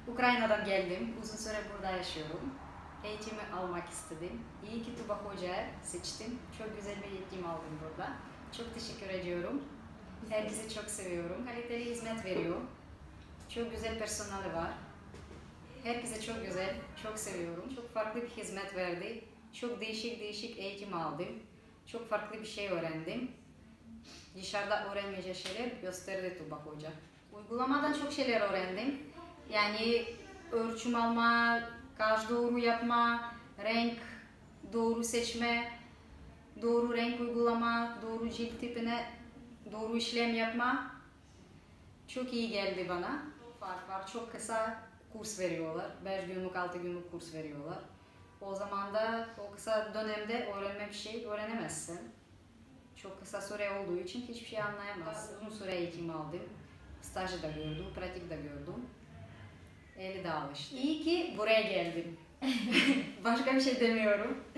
Ukrayna'dan geldim. Uzun süre burada yaşıyorum. Eğitimi almak istedim. İyi ki Tuba Hoca'yı seçtim. Çok güzel bir eğitim aldım burada. Çok teşekkür ediyorum. Herkesi çok seviyorum. Kaliteli hizmet veriyor. Çok güzel personeli var. Herkese çok güzel, çok seviyorum. Çok farklı bir hizmet verdi. Çok değişik eğitim aldım. Çok farklı bir şey öğrendim. Dışarıda öğrenmeyeceği şeyler gösterdi Tuba Hoca. Uygulamadan çok şeyler öğrendim. Yani ölçüm alma, kaş doğru yapma, renk doğru seçme, doğru renk uygulama, doğru cilt tipine doğru işlem yapma. Çok iyi geldi bana. Fark var. Çok kısa kurs veriyorlar. 5 günlük, 6 günlük kurs veriyorlar. O zaman da o kısa dönemde öğrenme bir şey öğrenemezsin. Çok kısa süre olduğu için hiçbir şey anlayamazsın. Uzun süre eğitim aldım. Stajı da gördüm, pratik de gördüm. Eli de alıştım. İyi ki buraya geldim. Başka bir şey demiyorum.